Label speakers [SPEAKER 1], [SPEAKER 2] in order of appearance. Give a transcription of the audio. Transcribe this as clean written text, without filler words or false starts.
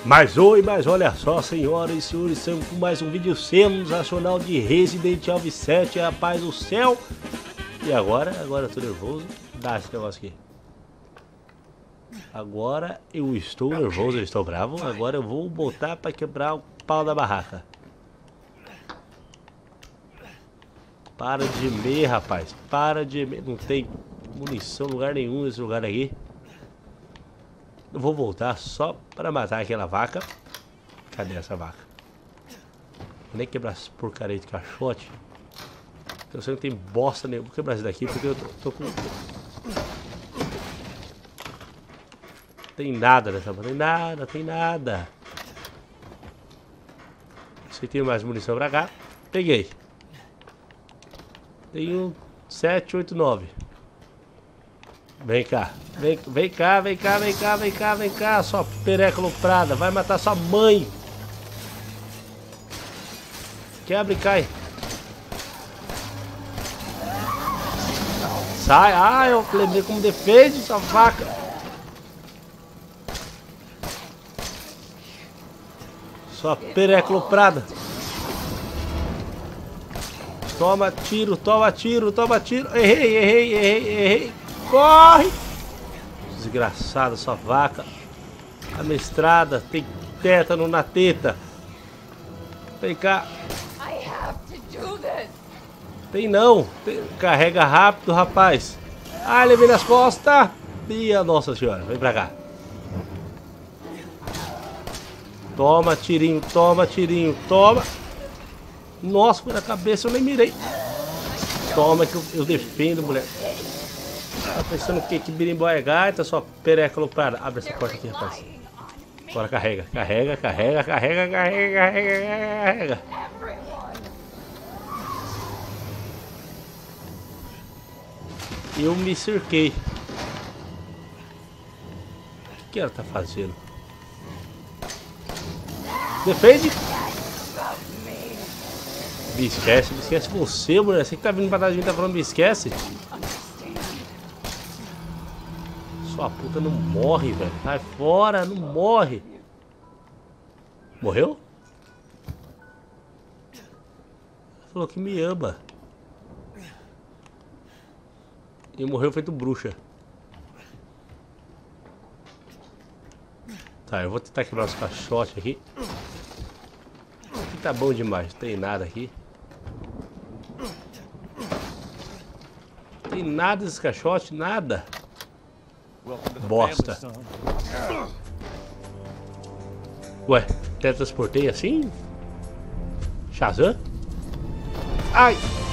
[SPEAKER 1] Mas olha só, senhoras e senhores, estamos com mais um vídeo sensacional de Resident Evil 7, rapaz do céu. E agora eu tô nervoso, dá esse negócio aqui. Agora eu estou nervoso, eu estou bravo, agora eu vou botar pra quebrar o pau da barraca. Para de meia, rapaz, para de meia, não tem munição em lugar nenhum nesse lugar aqui. Eu vou voltar só para matar aquela vaca. Cadê essa vaca? Vou nem quebrar essa porcaria de caixote. Eu sei que não tem bosta nenhuma. Vou quebrar isso daqui porque eu tô com... Tem nada nessa porra. Tem nada. Se tem mais munição pra cá. Peguei. Tenho 7, 8, 9. Vem cá, vem cá, sua pereca aloprada, vai matar sua mãe. Quebra e cai. Sai, eu lembrei como defende essa vaca. Sua pereca aloprada. Toma tiro. Errei. Corre! Desgraçada, sua vaca amestrada, tem tétano na teta. Vem cá. Tem não. Carrega rápido, rapaz. Ai, levei nas costas. Ih, nossa senhora, vem pra cá. Toma tirinho. Nossa, foi na cabeça, eu nem mirei. Toma que eu defendo, mulher. Tá pensando que birimbo é gaita, sua pereca aloprada. Abre essa porta aqui, rapaz. Agora carrega. Eu me cerquei. O que ela tá fazendo? Defende! Me esquece você, mulher. Você que tá vindo pra trás de mim, tá falando me esquece? Sua puta não morre, velho. Sai fora, não morre. Morreu? Ela falou que me ama. E morreu feito bruxa. Tá, eu vou tentar quebrar os caixotes aqui. Aqui tá bom demais, não tem nada aqui. Não tem nada desse caixote, nada. Bosta. Ué, teletransportei assim? Shazam? Ai!